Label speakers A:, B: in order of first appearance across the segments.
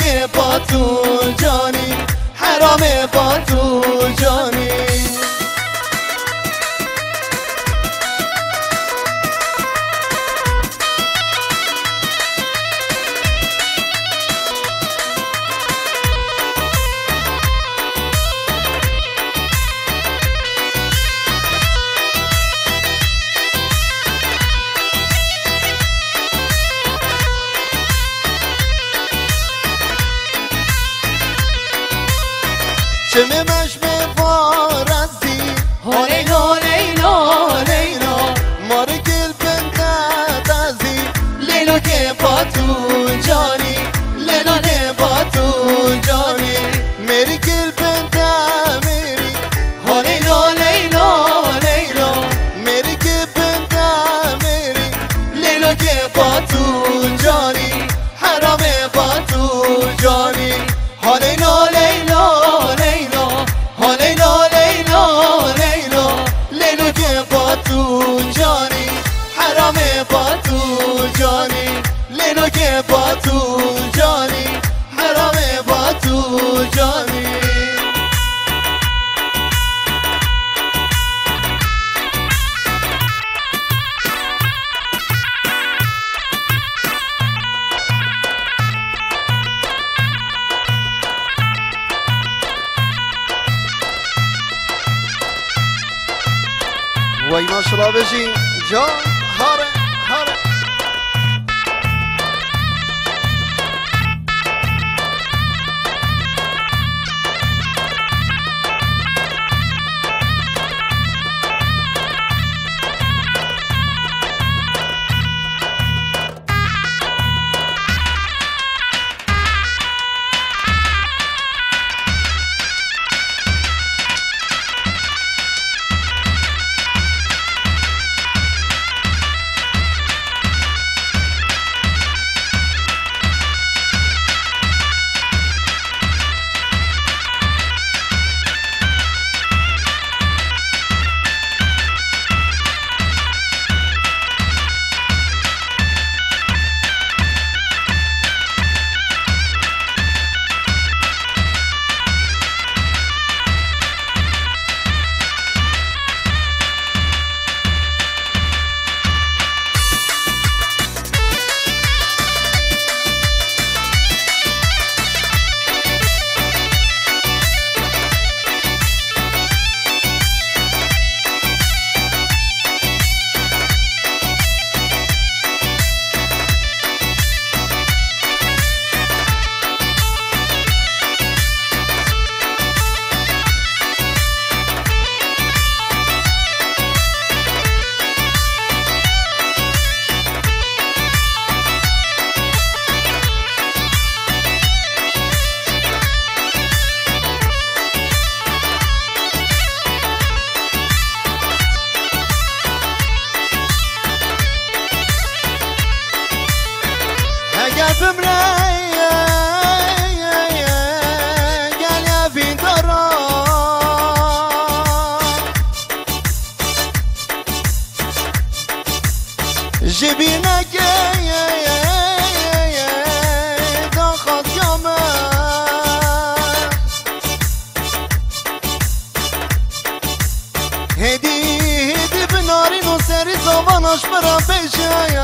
A: که با تو جانی حرامه با تو جانی چمه مشمه فارسی هلیلا لیلا لیلا مار گل بنده دازی لیلا که با تو جانی لیلا که با تو جانی میری گل بنده میری هلیلا لیلا لیلا میری گل بنده میری لیلا که با تو جانی حرامه با تو جانی هلیلا لیلا با تو جانی لیلا که با تو جانی حرامه با تو جانی وای ماشالله بشین جان هاره هاره جبینه که داخل جامه هدی بنارین و سری زبانش برا بشه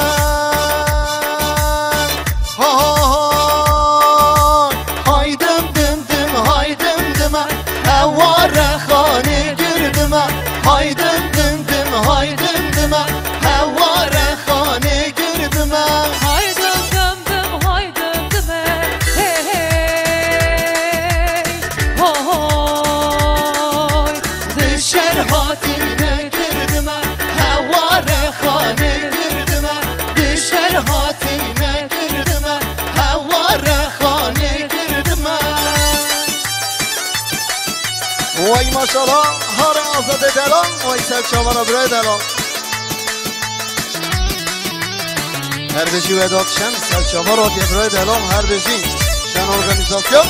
A: های دم دم دم های دم دم هوار خانه گردم های دم دم دم های دم دم هوار خانه گردم
B: های دم دم دم های دم دم هی های
A: دشر هاتی نگردم هوار خانه گردم دشر هاتی نگردم هوار خانه گردم وای ماشالله هر آزاد دلان وای سرچاوان برای دلان هر بشی وداد شن سرچاوان را برای دلان هر بشی شن ارگانیزاسیون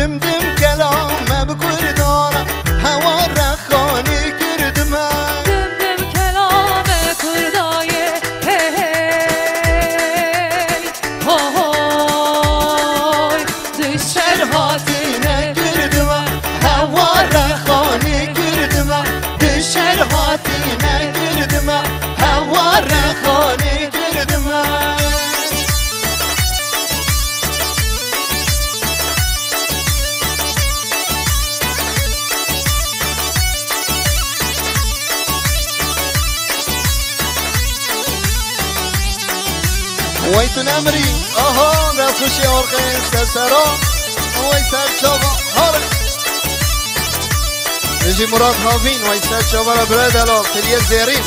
A: دم دم کلامه بکردانه هوا رخانه کردمه
B: دم دم کلام کردایه هی هی های دشمن
A: هاتینه کردمه هوا رخانه کردمه دشر هاتینه کردمه هوا رخانه کردمه ويتو نمري اها نفوشي ارخي سسرا وي سرچابا هارك نجي مراد هافين وي سرچابا را براد الا تليه زيرين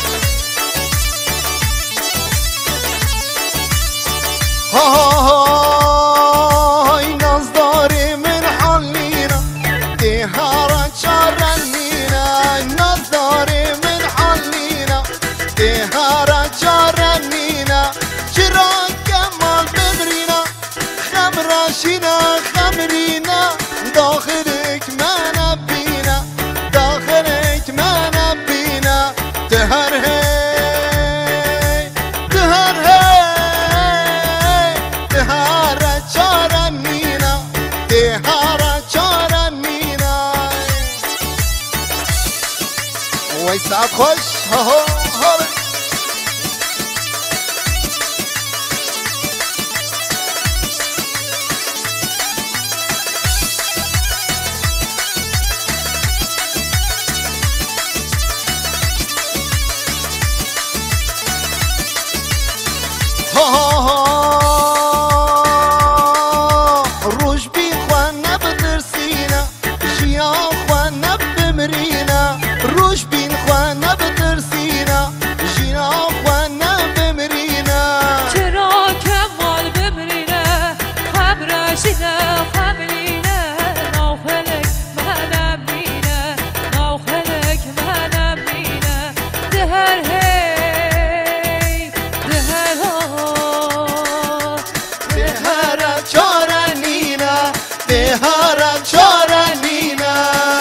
A: ها ها هاي نازداري من حالينا تهارا چارنينا نازداري من حالينا تهارا چارنينا چرا کمال ببرینا خمراشینا خمرینا داخلك من بینا داخلك من بینا تهر هی تهر هی تهر چارنینا تهر چارنینا وای ساعت خوش ها ها ها روش بی خوان نبترسینا جیا خوان نبمرینا روش بین خوان نبترسینا جیا خوان نبمرینا
B: چرا کمال بمرینه خبرشینه خملینه ناخلک منم بینه ناخلک منم بینه دهر هی دهر ها
A: تهرم چارنینا تهرم چارنینا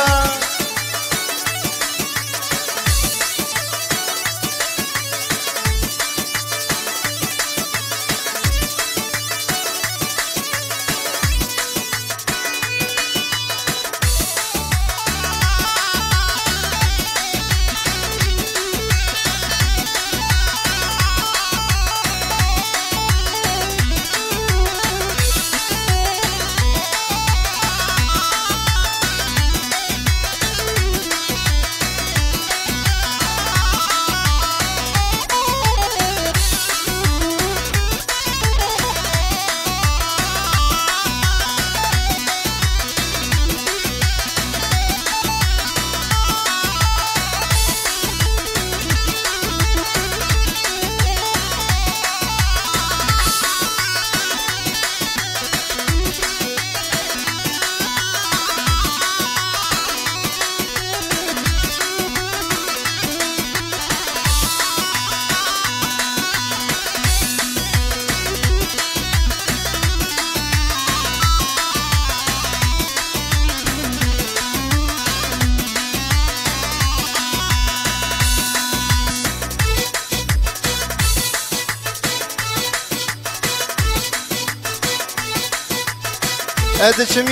A: ادچم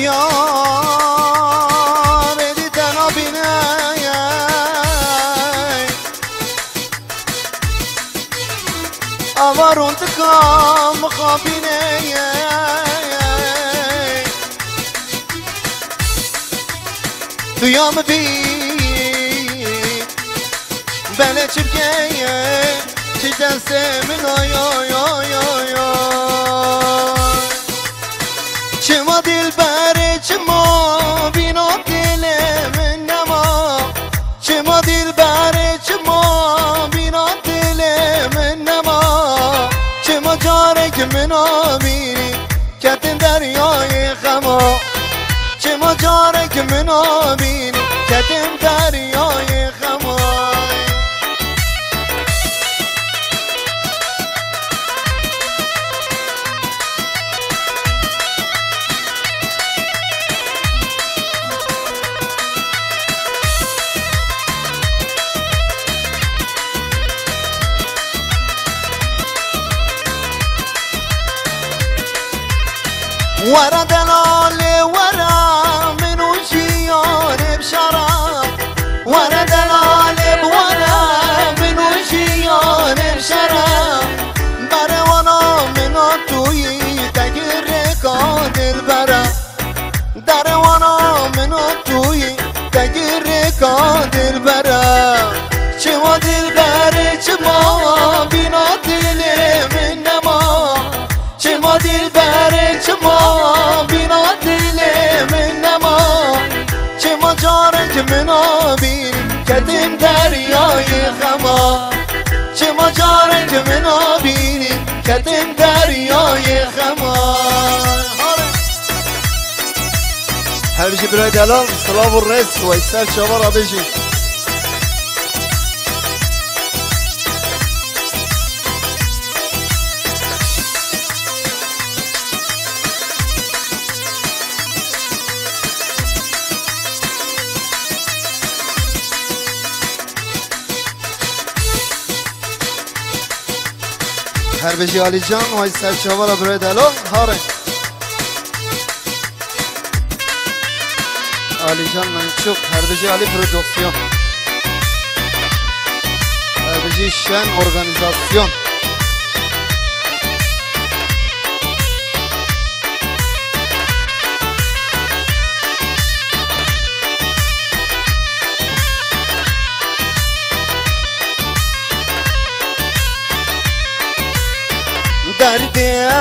A: یار ادی تنها بینه آوارون تکام خوابینه دویام بی بله چبکه چی دست من آی آی آی آی چما دل بره چما بینا دل من نما چما دل بره چما بینا دل من نما چما جاره که منا بینی کتن دریای خما چما جاره که منا بینی کتن دریای خما ورا دلال ورا منو جيان بشرف ورا دلال ورا منو جيان بشرف بروانا منو توي تجر قادر برا دروانا منو توي تجر قادر برا چما دل بره چما بینا دل من نما چما دل بره چما بینا دل من نما چما جارنج منا بین کدیم دریای خما چما جارنج منا بین کدیم دریای خما هر بشی برای دلال سلام و رس و ایسر شما را بشی هر بشی علی جان و ایسر شما را برای دلال هاره علی جان منچوق هر بشی علی پرودکسیون هر بشی شن ارگانیزاسیون درد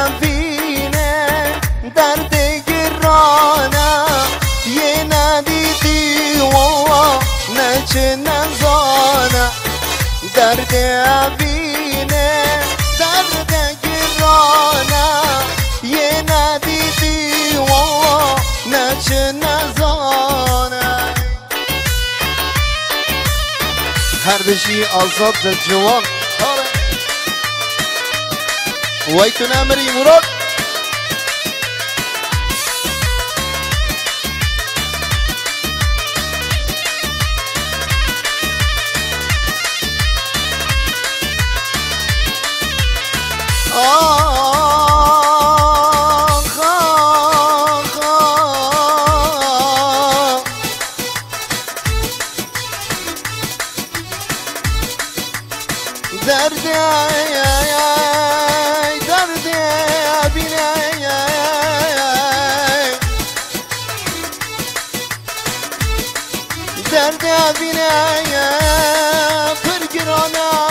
A: امینه درد گرانه یه ندیدی والله نه چه نزانه درد امینه درد گرانه یه ندیدی والله نه چه نزانه هر بشی آزاد در جوان ويتون امري مراد درد درد بینه پرگرانه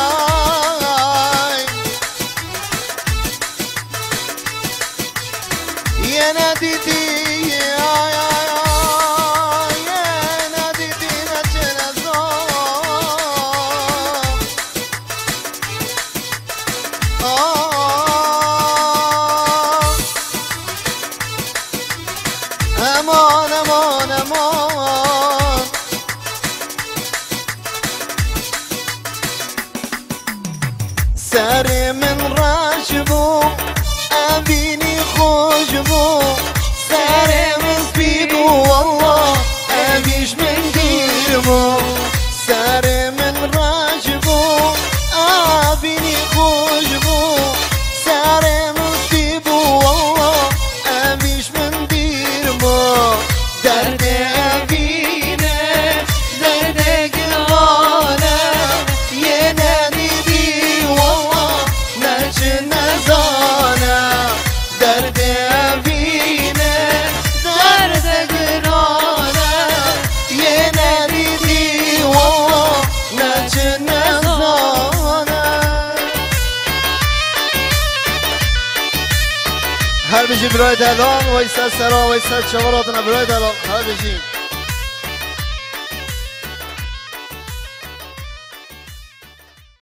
A: یه ندیدی یه ندیدی نچه امان امان امان سر من راش بو ابینی خوش بو سر من سپی بو والله ابیش من دیر بو سر من راش بو ابینی خوش بو سر من سپی بو والله ابیش من دیر بو درد ابینه درد گرانه یه ندیدی والله نچه نزانه درد ابینه درد گرانه یه ندیدی والله نچه نزانه هر بشی برای دلان و ایسا سرا و ایسا چواراتنا برای دلان هر بشی